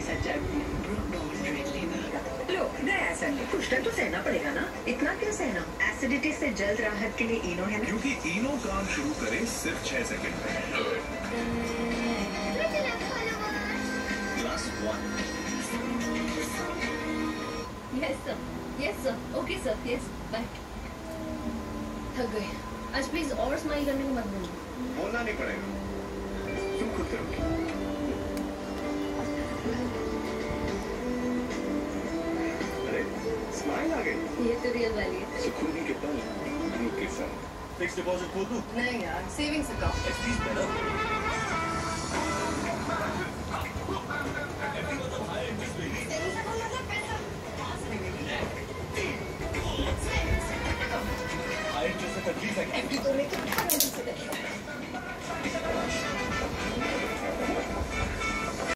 साथ जाती हूँ। लो गया संडे, कुछ टाइम तो सहना पड़ेगा ना, इतना क्यों सहना? एसिडिटी से जल्द राहत के लिए इनो है ना, क्योंकि इनो काम शुरू करे सिर्फ 6 सेकंड में। Class 1 yes sir okay sir yes bye. थक गए आज, प्लीज और स्माइल करने को मत बोलो। बोलना नहीं पड़ेगा, तुम खुद करोगे। अरे स्माइल आ गई, ये तो रियल वाली है। सुकून ही कितना ग्रुप के साथ। फिक्स डिपॉजिट खोल दूं? नहीं यार, सेविंग्स अकाउंट। FDs better.